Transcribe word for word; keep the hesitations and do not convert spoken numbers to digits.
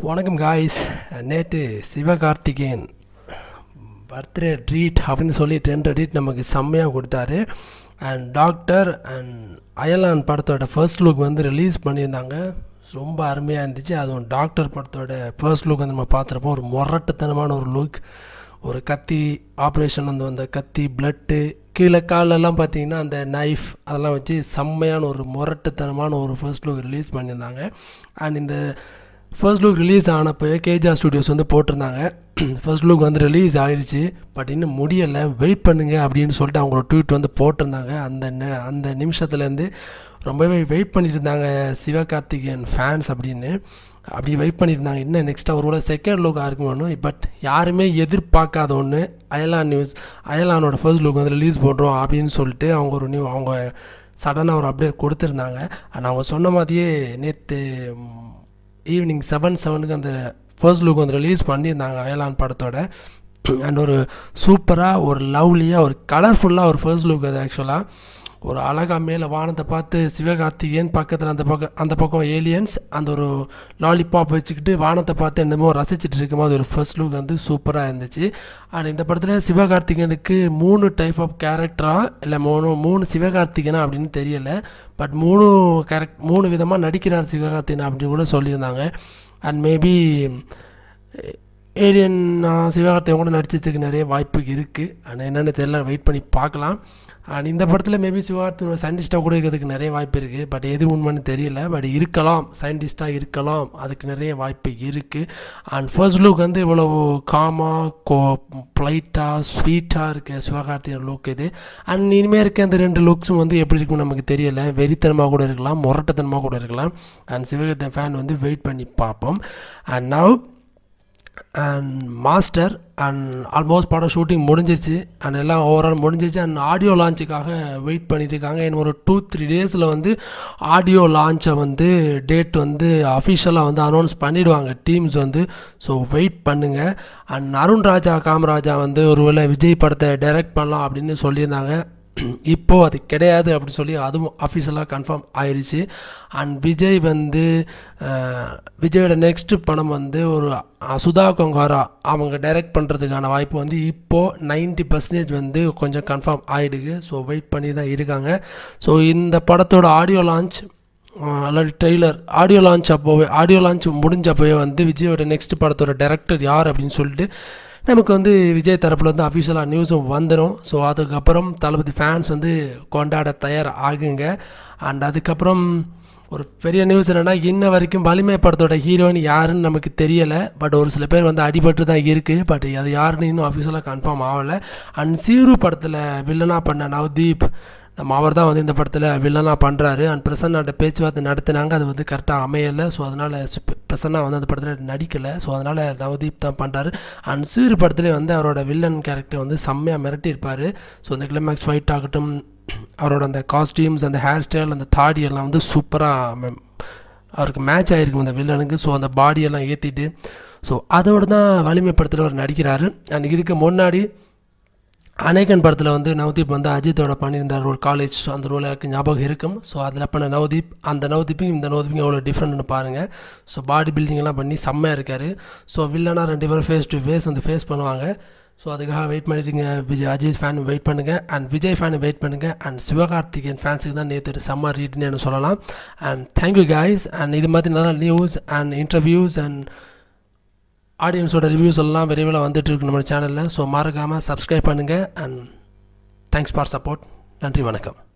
வணக்கம் காய்ஸ். நேற்று Sivakarthikeyan birthday treat அப்படின்னு சொல்லி ரெண்டு ட்ரீட் நமக்கு செம்மையாக கொடுத்தாரு. அண்ட் டாக்டர் அண்ட் அயலான் படத்தோட ஃபர்ஸ்ட் லுக் வந்து ரிலீஸ் பண்ணியிருந்தாங்க. ரொம்ப அருமையாக இருந்துச்சு. அதுவும் டாக்டர் படத்தோட ஃபர்ஸ்ட் லுக் வந்து நம்ம பார்த்துருப்போம். ஒரு முரட்டுத்தனமான ஒரு லுக், ஒரு கத்தி ஆப்ரேஷன் வந்து அந்த கத்தி பிளட்டு கீழே காலெல்லாம் பார்த்தீங்கன்னா அந்த நைஃப் அதெல்லாம் வச்சு செம்மையான ஒரு முரட்டுத்தனமான ஒரு ஃபர்ஸ்ட் லுக் ரிலீஸ் பண்ணியிருந்தாங்க. அண்ட் இந்த ஃபர்ஸ்ட் லுக் ரிலீஸ் ஆனப்போவே கேஜா ஸ்டுடியோஸ் வந்து போட்டிருந்தாங்க. ஃபர்ஸ்ட் லுக் வந்து ரிலீஸ் ஆகிடுச்சு, பட் இன்னும் முடியலை, வெயிட் பண்ணுங்க அப்படின்னு சொல்லிட்டு அவங்களோட ட்வீட் வந்து போட்டிருந்தாங்க. அந்த அந்த நிமிஷத்துலேருந்து ரொம்பவே வெயிட் பண்ணிட்டு இருந்தாங்க சிவகார்த்திகேயன் ஃபேன்ஸ் அப்படின்னு. அப்படி வெயிட் பண்ணியிருந்தாங்க. இன்னும் நெக்ஸ்ட்டாக ஒரு வேளை செகண்ட் லுக் இருக்குன்னு. பட் யாருமே எதிர்பார்க்காத ஒன்று, அயலான் நியூஸ் அயலானோட ஃபர்ஸ்ட் லுக் வந்து ரிலீஸ் பண்ணுறோம் அப்படின்னு சொல்லிட்டு அவங்க ஒரு நியூ அவங்க சடனாக ஒரு அப்டேட் கொடுத்துருந்தாங்க. அண்ட் அவங்க சொன்ன மாதிரியே நேற்று ஈவினிங் செவன் செவனுக்கு அந்த ஃபர்ஸ்ட் லுக் வந்து ரிலீஸ் பண்ணியிருந்தாங்க அயலான் படத்தோட. அண்ட் ஒரு சூப்பராக ஒரு லவ்லியாக ஒரு கலர்ஃபுல்லாக ஒரு ஃபர்ஸ்ட் லுக். அது ஆக்சுவலாக ஒரு அழகாக மேலே வானத்தை பார்த்து சிவகார்த்திகேயன் பக்கத்தில் அந்த பக்கம் அந்த பக்கம் ஏலியன்ஸ் அந்த ஒரு லாலிபாப் வச்சுக்கிட்டு வானத்தை பார்த்து என்னமோ ரசிச்சுட்டு இருக்கும்போது ஒரு ஃபர்ஸ்ட் லுக் வந்து சூப்பராக இருந்துச்சு. அண்ட் இந்த படத்தில் சிவகார்த்திகேயனுக்கு மூணு டைப் ஆஃப் கேரக்டராக இல்லை மூணு மூணு சிவகார்த்திகேயனா அப்படின்னு தெரியலை. பட் மூணு கேரக்ட் மூணு விதமாக நடிக்கிறார் சிவகார்த்திகேயன் அப்படின்னு கூட சொல்லியிருந்தாங்க. அண்ட் மேபி ஏலியன் சிவகார்த்திகேயன் கூட நடிச்சதுக்கு நிறைய வாய்ப்பு இருக்குது. அண்ட் என்னென்னு தெரியல, வெயிட் பண்ணி பார்க்கலாம். அண்ட் இந்த படத்தில் மேபி சிவகார்த்திகேயன் சயின்டிஸ்ட்டாக கூட இருக்கிறதுக்கு நிறைய வாய்ப்பு இருக்குது. பட் எது உண்மைன்னு தெரியல. பட் இருக்கலாம், சயின்டிஸ்ட்டாக இருக்கலாம், அதுக்கு நிறைய வாய்ப்பு இருக்குது. அண்ட் ஃபர்ஸ்ட் லுக் வந்து இவ்வளோ காமாக கோ ப்ளைட்டாக ஸ்வீட்டாக இருக்குது சிவகார்த்திகேயன் லுக் இது. அண்ட் இனிமேல் இருக்க அந்த ரெண்டு லுக்ஸும் வந்து எப்படி இருக்குன்னு நமக்கு தெரியலை. வெறித்தனமாக கூட இருக்கலாம், முரட்டத்தனமாக கூட இருக்கலாம். அண்ட் சிவகார்த்திகேயன் ஃபேன் வந்து வெயிட் பண்ணி பார்ப்போம். And now and master and almost படம் ஷூட்டிங் முடிஞ்சிச்சு. அண்ட் எல்லாம் ஓவரால் முடிஞ்சிச்சு. அண்ட் ஆடியோ லான்ச்சுக்காக வெயிட் பண்ணிட்டு இருக்காங்க. இன்னும் ஒரு டூ த்ரீ டேஸில் வந்து ஆடியோ லான்ச்சை வந்து டேட் வந்து அஃபிஷியலாக வந்து அனௌன்ஸ் பண்ணிவிடுவாங்க டீம்ஸ் வந்து. ஸோ வெயிட் பண்ணுங்கள். அண்ட் அருண் ராஜா காமராஜா வந்து ஒருவேளை விஜய் படத்தை டைரக்ட் பண்ணலாம் அப்படின்னு சொல்லியிருந்தாங்க. இப்போது அது கிடையாது அப்படின்னு சொல்லி அதுவும் அஃபிஷியலாக கன்ஃபார்ம் ஆயிடுச்சு. அண்ட் விஜய் வந்து விஜயோட நெக்ஸ்ட் படம் வந்து ஒரு சுதா கொங்காரா அவங்க டைரக்ட் பண்ணுறதுக்கான வாய்ப்பு வந்து இப்போது நைன்ட்டி பர்சன்டேஜ் வந்து கொஞ்சம் கன்ஃபார்ம் ஆகிடுது. ஸோ வெயிட் பண்ணி தான் இருக்காங்க. ஸோ இந்த படத்தோட ஆடியோ லான்ச் அல்லாட்டி ட்ரெய்லர் ஆடியோ லான்ச் அப்போவே ஆடியோ லான்ச் முடிஞ்சப்போவே வந்து விஜயோட நெக்ஸ்ட் படத்தோட டைரக்டர் யார் அப்படின்னு சொல்லிட்டு நமக்கு வந்து விஜய் தரப்பில் வந்து அஃபிஷியலாக நியூஸும் வந்துடும். ஸோ அதுக்கப்புறம் தளபதி ஃபேன்ஸ் வந்து கொண்டாட தயார் ஆகுங்க. அண்ட் அதுக்கப்புறம் ஒரு பெரிய நியூஸ் என்னென்னா, இன்ன வரைக்கும் வலிமை படத்தோட ஹீரோயின் யாருன்னு நமக்கு தெரியலை. பட் ஒரு சில பேர் வந்து அடிபட்டு தான் இருக்குது. பட் அது யாருன்னு இன்னும் அஃபிஷியலாக கன்ஃபார்ம் ஆகலை. அண்ட் சீரு படத்தில் வில்லனாக பண்ண நவ்தீப் நம்ம அவர் தான் வந்து இந்த படத்தில் வில்லனாக பண்ணுறாரு. அண்ட் பிரசன்னாட்ட பேச்சுவார்த்தை நடத்தினாங்க, அது வந்து கரெக்டாக அமையலை. ஸோ அதனால் பிரசன்னா வந்து அந்த படத்தில் நடிக்கலை. ஸோ அதனால் நவதீப் தான் பண்ணுறாரு. அண்ட் சீரு படத்துலேயே வந்து அவரோட வில்லன் கேரக்டர் வந்து செம்மையாக மிரட்டியிருப்பார். ஸோ அந்த கிளைமேக்ஸ் ஃபைட் ஆகட்டும், அவரோட அந்த காஸ்டியூம்ஸ், அந்த ஹேர் ஸ்டைல், அந்த தாடி எல்லாம் வந்து சூப்பராக அவருக்கு மேட்ச் ஆகிருக்கும் அந்த வில்லனுக்கு. ஸோ அந்த பாடியெல்லாம் ஏற்றிட்டு ஸோ அதோடு தான் வலிமை படத்தில் அவர் நடிக்கிறாரு. அண்ட் இதுக்கு முன்னாடி அநேகன் படத்தில் வந்து நவதீப் வந்து அஜித்தோட பண்ணியிருந்தார் ஒரு காலேஜ். அந்த ரோல் எனக்கு ஞாபகம் இருக்கும். ஸோ அதில் பண்ண நவதீப் அந்த நவதீப்பும் இந்த நவதீப்பும் எவ்வளோ டிஃப்ரெண்ட்னு பாருங்கள். ஸோ பாடி பில்டிங்லாம் பண்ணி செம்மையாக இருக்கார். ஸோ வில்லனாக ரெண்டு பேரும் ஃபேஸ் டு ஃபேஸ் அந்த ஃபேஸ் பண்ணுவாங்க. ஸோ அதுக்காக வெயிட் பண்ணிட்டுங்க. விஜய் அஜித் ஃபேன் வெயிட் பண்ணுங்கள். அண்ட் விஜய் ஃபேன் வெயிட் பண்ணுங்கள். அண்ட் சிவகார்த்திகேயன் ஃபேன்ஸுக்கு தான் நேற்று செம்ம ரீட்னு சொல்லலாம். And thank you guys. அண்ட் இது மாதிரி நல்ல நியூஸ் அண்ட் இன்டர்வியூஸ் அண்ட் ஆடியன்ஸோட ரிவ்யூஸ் எல்லாம் விரைவில் வந்துட்டு இருக்கு நம்ம சேனலில். ஸோ மறக்காமல் சப்ஸ்கிரைப் பண்ணுங்கள். And thanks for support. நன்றி, வணக்கம்.